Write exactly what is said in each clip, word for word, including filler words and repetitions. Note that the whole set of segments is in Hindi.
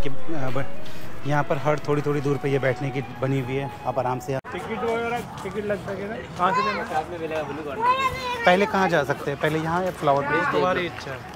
कि यहाँ पर हर थोड़ी थोड़ी दूर पे ये बैठने की बनी हुई है। आप आराम से टिकट वगैरह टिकट लगता है ना, कहाँ से लेना? साथ में मिलेगा ब्लू कार्ड। पहले कहाँ जा सकते हैं? पहले यहाँ या फ्लावर ब्रिज? तुम्हारी इच्छा है।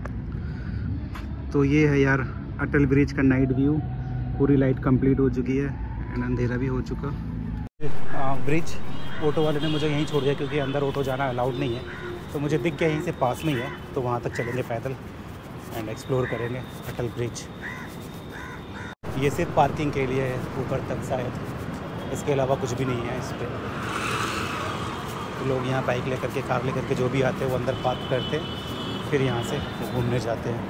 तो ये है यार अटल ब्रिज का नाइट व्यू। पूरी लाइट कंप्लीट हो चुकी है एंड अंधेरा भी हो चुका। ब्रिज ऑटो वाले ने मुझे यहीं छोड़ दिया क्योंकि अंदर ऑटो जाना अलाउड नहीं है, तो मुझे दिख गया यहीं से पास में ही है, तो वहाँ तक चलेंगे पैदल एंड एक्सप्लोर करेंगे अटल ब्रिज। ये सिर्फ पार्किंग के लिए है ऊपर तक शायद, इसके अलावा कुछ भी नहीं है इस पर। तो लोग यहाँ बाइक लेकर के, कार लेकर के जो भी आते हैं वो अंदर पार्क करते हैं, फिर यहाँ से घूमने जाते हैं।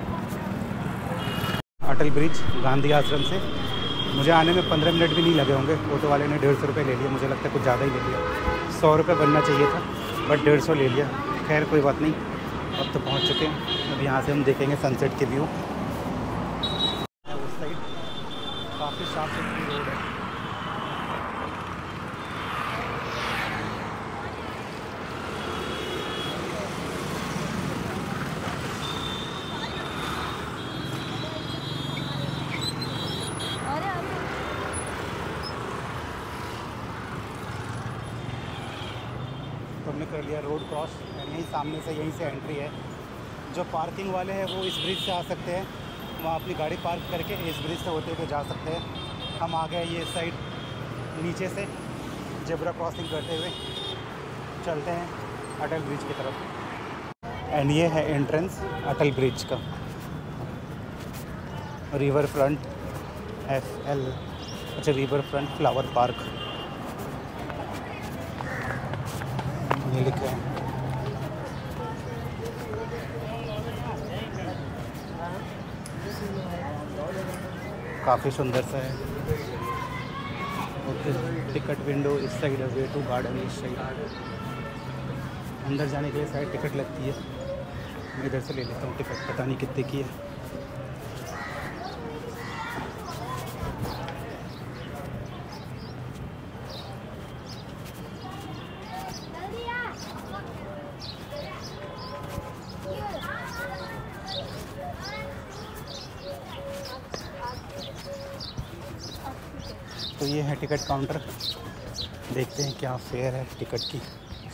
अटल ब्रिज गांधी आश्रम से मुझे आने में पंद्रह मिनट भी नहीं लगे होंगे। ऑटो वाले ने डेढ़ सौ रुपये ले लिया, मुझे लगता है कुछ ज़्यादा ही ले लिया। सौ रुपये बनना चाहिए था बट डेढ़ सौ ले लिया। खैर कोई बात नहीं, अब तो पहुंच चुके हैं। अब यहाँ से हम देखेंगे सनसेट के व्यू। उस साइड काफ़ी साफ सुथरी रोड है। तो हमने कर लिया रोड क्रॉस एंड यहीं सामने से, यहीं से एंट्री है। जो पार्किंग वाले हैं वो इस ब्रिज से आ सकते हैं, वहाँ अपनी गाड़ी पार्क करके इस ब्रिज से होते हुए जा सकते हैं। हम आ गए ये साइड नीचे से जेब्रा क्रॉसिंग करते हुए चलते हैं अटल ब्रिज की तरफ। एंड ये है एंट्रेंस अटल ब्रिज का। रिवर फ्रंट एफ एल, अच्छा रिवर फ्रंट फ्लावर पार्क ये लिखा है। काफ़ी सुंदर सा है। ओके, टिकट विंडो इस साइड है, वे टू गार्डन इस साइड। अंदर जाने के लिए साइड टिकट लगती है। मैं इधर से ले लेता हूँ टिकट, पता नहीं कितने की है। तो ये है टिकट काउंटर, देखते हैं क्या फेयर है टिकट की।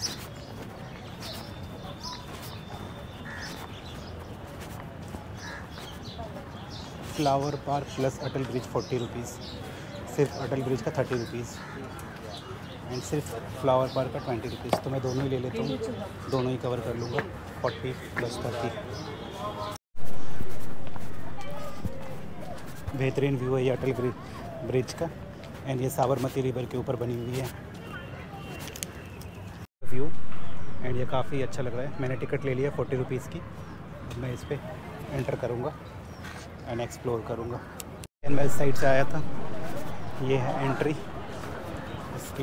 Flower park plus Atal bridge forty rupees, सिर्फ अटल ब्रिज का थर्टी रुपीज़ एंड सिर्फ फ्लावर पार्क का ट्वेंटी रुपीज़। तो मैं दोनों ही ले लेता हूँ, दोनों ही कवर कर लूँगा, फोर्टी प्लस थर्टी। बेहतरीन व्यू है ये अटल ब्रिज का एंड ये साबरमती रिवर के ऊपर बनी हुई है व्यू एंड ये काफ़ी अच्छा लग रहा है। मैंने टिकट ले लिया फोर्टी रुपीज़ की। अब मैं इस पर एंटर करूँगा एंड एक्सप्लोर करूँगा। एंड मैं इस साइड से आया था, ये है एंट्री इसकी।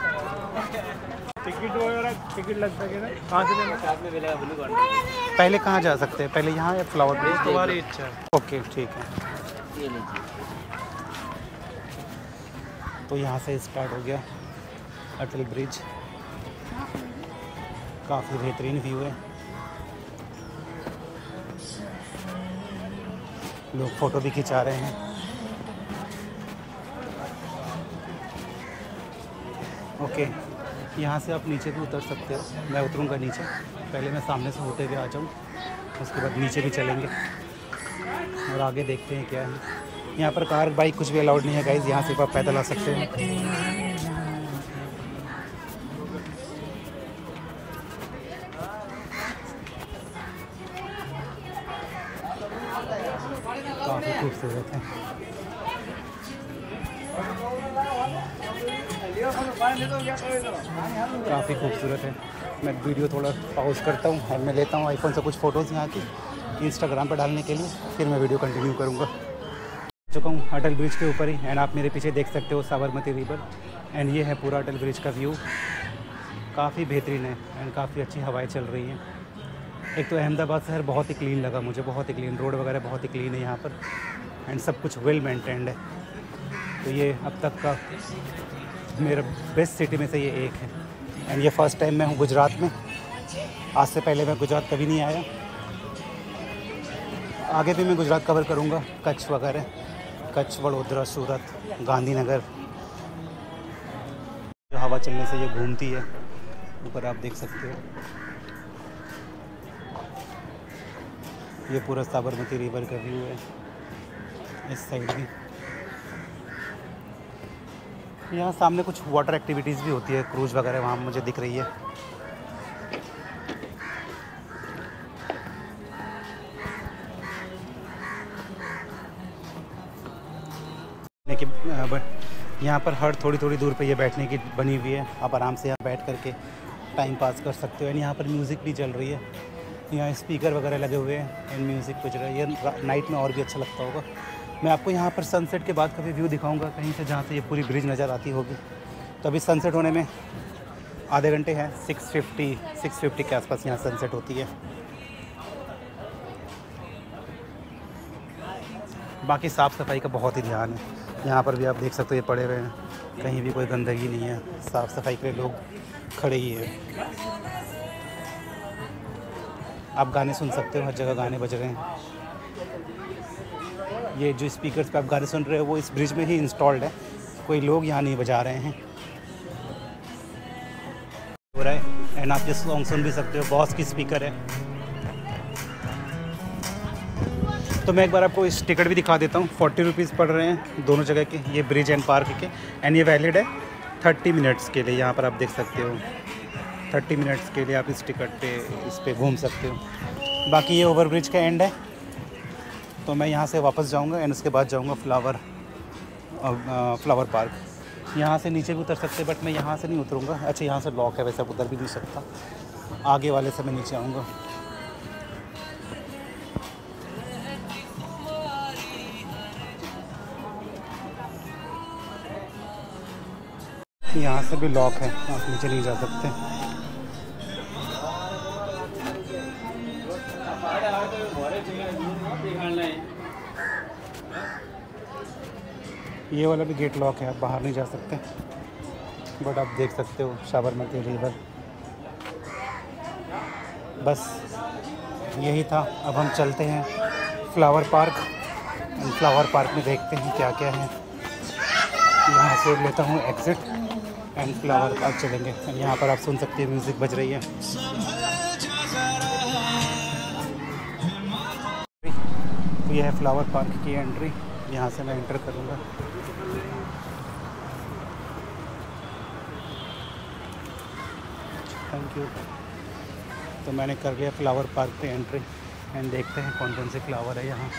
टिकट वगैरह टिकट लगता है ना, कहाँ से लेना? साथ में मिलेगा ब्लू कार्ड। पहले कहाँ जा सकते हैं? पहले यहाँ या फ्लावर ब्रिज? तुम्हारी इच्छा है। ओके ठीक है। ये लीजिए। तो यहाँ से स्टार्ट हो गया अटल ब्रिज। काफ़ी बेहतरीन व्यू है। लोग फ़ोटो भी खिंचा रहे हैं। ओके, यहाँ से आप नीचे भी उतर सकते हो। मैं उतरूँगा नीचे, पहले मैं सामने से होते हुए आ जाऊँ, उसके बाद नीचे भी चलेंगे और आगे देखते हैं क्या है। यहाँ पर कार बाइक कुछ भी अलाउड नहीं है गाइज, यहाँ सिर्फ आप पैदल आ सकते हैं। काफ़ी खूबसूरत है। काफ़ी खूबसूरत है। मैं वीडियो थोड़ा पॉज करता हूँ और मैं लेता हूँ आईफोन से कुछ फ़ोटोज़ यहाँ की इंस्टाग्राम पर डालने के लिए, फिर मैं वीडियो कंटिन्यू करूँगा। चुका हूँ अटल ब्रिज के ऊपर ही एंड आप मेरे पीछे देख सकते हो साबरमती रिवर एंड ये है पूरा अटल ब्रिज का व्यू। काफ़ी बेहतरीन है एंड काफ़ी अच्छी हवाएं चल रही हैं। एक तो अहमदाबाद शहर बहुत ही क्लीन लगा मुझे, बहुत ही क्लीन, रोड वगैरह बहुत ही क्लीन है यहाँ पर एंड सब कुछ वेल मेंटेन्ड है। तो ये अब तक का मेरा बेस्ट सिटी में से ये एक है एंड ये फ़र्स्ट टाइम मैं हूँ गुजरात में। आज से पहले मैं गुजरात कभी नहीं आया। आगे भी मैं गुजरात कवर करूँगा, कच्छ वगैरह कच्छ, वडोदरा, सूरत, गांधीनगर। जो हवा चलने से ये घूमती है, ऊपर आप देख सकते हो। ये पूरा साबरमती रिवर का व्यू है। इस साइड भी यहाँ सामने कुछ वाटर एक्टिविटीज़ भी होती है, क्रूज वगैरह वहाँ मुझे दिख रही है। कि बट यहाँ पर हर थोड़ी थोड़ी दूर पे ये बैठने की बनी हुई है। आप आराम से यहाँ बैठ करके टाइम पास कर सकते हो। एंड यहाँ पर म्यूज़िक भी चल रही है, यहाँ स्पीकर वगैरह लगे हुए हैं एंड म्यूज़िक बज रहा है। ये नाइट में और भी अच्छा लगता होगा। मैं आपको यहाँ पर सनसेट के बाद का भी व्यू दिखाऊंगा कहीं से, जहाँ से ये पूरी ब्रिज नज़र आती होगी। तो अभी सनसेट होने में आधे घंटे हैं। सिक्स फिफ्टी सिक्स फिफ्टी के आसपास यहाँ सनसेट होती है। बाकी साफ़ सफाई का बहुत ही ध्यान है। यहाँ पर भी आप देख सकते हो ये पड़े हुए हैं, कहीं भी कोई गंदगी नहीं है। साफ़ सफाई के लिए लोग खड़े ही है। आप गाने सुन सकते हो, हर जगह गाने बज रहे हैं। ये जो स्पीकर्स पे आप गाने सुन रहे हो वो इस ब्रिज में ही इंस्टॉल्ड है, कोई लोग यहाँ नहीं बजा रहे हैं हो रहा है। एंड आप ये सॉन्ग सुन भी सकते हो, बॉस की स्पीकर है। तो मैं एक बार आपको इस टिकट भी दिखा देता हूँ। फोर्टी रुपीज़ पड़ रहे हैं दोनों जगह के, ये ब्रिज एंड पार्क के। एंड ये वैलिड है थर्टी मिनट्स के लिए। यहाँ पर आप देख सकते हो थर्टी मिनट्स के लिए आप इस टिकट पे इस पे घूम सकते हो। बाकी ये ओवर ब्रिज का एंड है, तो मैं यहाँ से वापस जाऊँगा एंड उसके बाद जाऊँगा फ्लावर फ्लावर पार्क। यहाँ से नीचे भी उतर सकते हैं बट मैं यहाँ से नहीं उतरूँगा। अच्छा यहाँ से लॉक है, वैसे आप उतर भी नहीं सकता। आगे वाले से मैं नीचे आऊँगा। यहाँ से भी लॉक है, आप नीचे नहीं जा सकते। ये वाला भी गेट लॉक है, आप बाहर नहीं जा सकते। बट आप देख सकते हो साबरमती रिवर। बस यही था। अब हम चलते हैं फ्लावर पार्क। फ्लावर पार्क में देखते हैं क्या क्या है। यहाँ से लेता हूँ एग्ज़िट एंड फ्लावर पार्क चलेंगे। यहाँ पर आप सुन सकते हैं म्यूज़िक बज रही है। तो यह है फ्लावर पार्क की एंट्री। यहाँ से मैं एंटर करूँगा। Thank you. तो मैंने कर लिया फ्लावर पार्क पे एंट्री एंड देखते हैं कौन कौन से फ्लावर है यहाँ।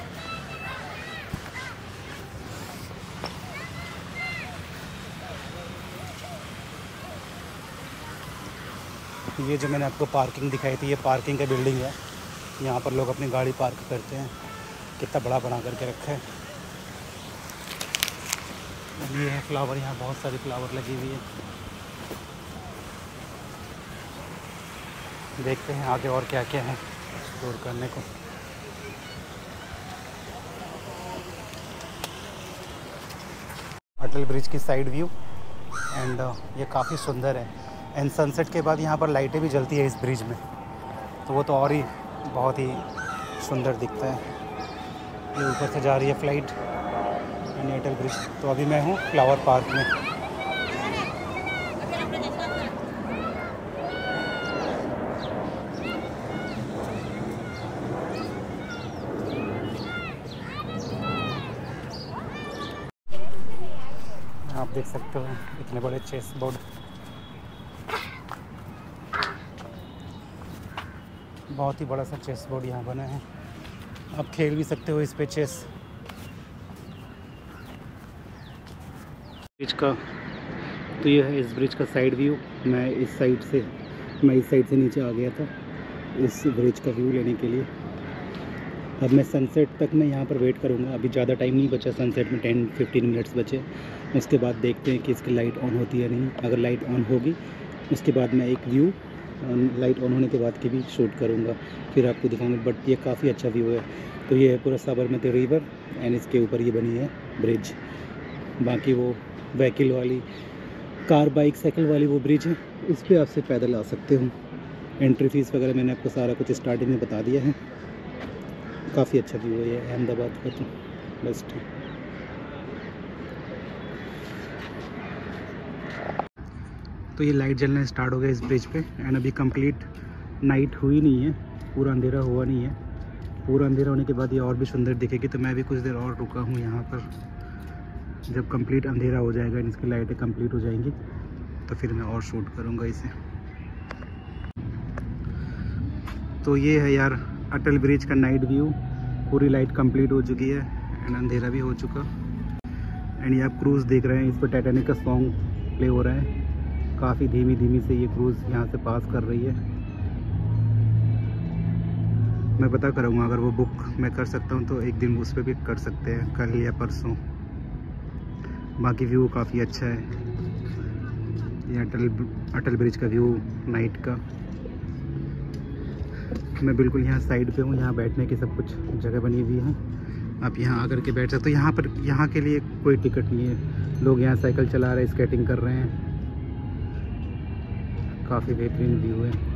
ये जो मैंने आपको पार्किंग दिखाई थी, ये पार्किंग का बिल्डिंग है। यहाँ पर लोग अपनी गाड़ी पार्क करते हैं। कितना बड़ा बना करके रखा है। ये है फ्लावर, यहाँ बहुत सारी फ्लावर लगी हुई है। देखते हैं आगे और क्या क्या है एक्सप्लोर करने को। अटल ब्रिज की साइड व्यू एंड ये काफ़ी सुंदर है। एंड सनसेट के बाद यहाँ पर लाइटें भी जलती है इस ब्रिज में, तो वो तो और ही बहुत ही सुंदर दिखता है। ये ऊपर से जा रही है फ्लाइट अटल ब्रिज। तो अभी मैं हूँ फ्लावर पार्क में। आप देख सकते हो इतने बड़े चेस बोर्ड। बहुत ही बड़ा सा चेस बोर्ड यहाँ बना है, आप खेल भी सकते हो इस पे चेस। ब्रिज का तो ये है इस ब्रिज का साइड व्यू। मैं इस साइड से मैं इस साइड से नीचे आ गया था इस ब्रिज का व्यू लेने के लिए। अब मैं सनसेट तक मैं यहाँ पर वेट करूँगा। अभी ज़्यादा टाइम नहीं बचा, सनसेट में टेन फिफ्टीन मिनट्स बचे। उसके बाद देखते हैं कि इसकी लाइट ऑन होती है नहीं। अगर लाइट ऑन होगी उसके बाद मैं एक व्यू लाइट ऑन होने के बाद की भी शूट करूँगा, फिर आपको दिखाऊंगा। बट ये काफ़ी अच्छा व्यू है। तो ये है पूरा साबरमती रिवर एंड इसके ऊपर ये बनी है ब्रिज। बाकी वो व्हीकल वाली कार बाइक साइकिल वाली वो ब्रिज है, उस पर आपसे पैदल आ सकते हो। एंट्री फीस वगैरह मैंने आपको सारा कुछ स्टार्टिंग में बता दिया है। काफ़ी अच्छा व्यू है ये अहमदाबाद का, तो बेस्ट है। तो ये लाइट जलना स्टार्ट हो गया इस ब्रिज पे एंड अभी कंप्लीट नाइट हुई नहीं है, पूरा अंधेरा हुआ नहीं है। पूरा अंधेरा होने के बाद ये और भी सुंदर दिखेगी। तो मैं अभी कुछ देर और रुका हूँ यहाँ पर। जब कंप्लीट अंधेरा हो जाएगा, इसकी लाइटें कंप्लीट हो जाएंगी, तो फिर मैं और शूट करूँगा इसे। तो ये है यार अटल ब्रिज का नाइट व्यू। पूरी लाइट कंप्लीट हो चुकी है एंड अंधेरा भी हो चुका। एंड ये आप क्रूज़ देख रहे हैं, इस पर टाइटैनिक का सॉन्ग प्ले हो रहा है। काफ़ी धीमी धीमी से ये क्रूज़ यहाँ से पास कर रही है। मैं पता करूँगा, अगर वो बुक मैं कर सकता हूँ तो एक दिन उस पर भी कर सकते हैं, कल या परसों। बाकी व्यू काफ़ी अच्छा है। ये अटल अटल ब्रिज का व्यू नाइट का। मैं बिल्कुल यहाँ साइड पे हूँ, यहाँ बैठने की सब कुछ जगह बनी हुई है। आप यहाँ आकर के बैठ सकते हो। यहाँ पर यहाँ के लिए कोई टिकट नहीं है। लोग यहाँ साइकिल चला रहे हैं, स्केटिंग कर रहे हैं। काफ़ी बेहतरीन व्यू है।